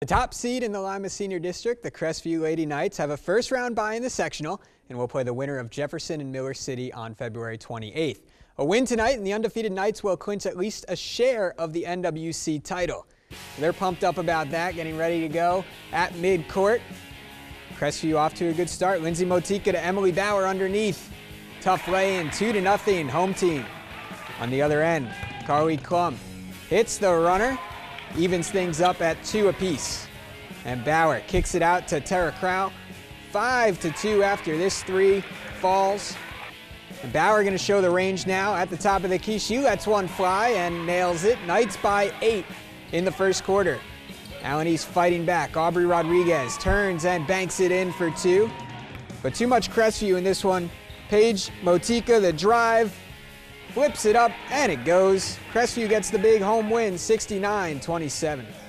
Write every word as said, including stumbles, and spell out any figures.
The top seed in the Lima Senior District, the Crestview Lady Knights, have a first round bye in the sectional and will play the winner of Jefferson and Miller City on February twenty-eighth. A win tonight and the undefeated Knights will clinch at least a share of the N W C title. They're pumped up about that, getting ready to go at mid-court. Crestview off to a good start. Lindsay Motika to Emily Bauer underneath. Tough lay-in, two to nothing, home team. On the other end, Carly Klum hits the runner, evens things up at two apiece. And Bauer kicks it out to Tara Crow. Five to two after this three falls. And Bauer going to show the range now at the top of the key. She lets one fly and nails it. Knights by eight in the first quarter. Allen East fighting back. Aubrey Rodriguez turns and banks it in for two. But too much Crestview in this one. Paige Motika, the drive, flips it up and it goes. Crestview gets the big home win, sixty-nine twenty-seven.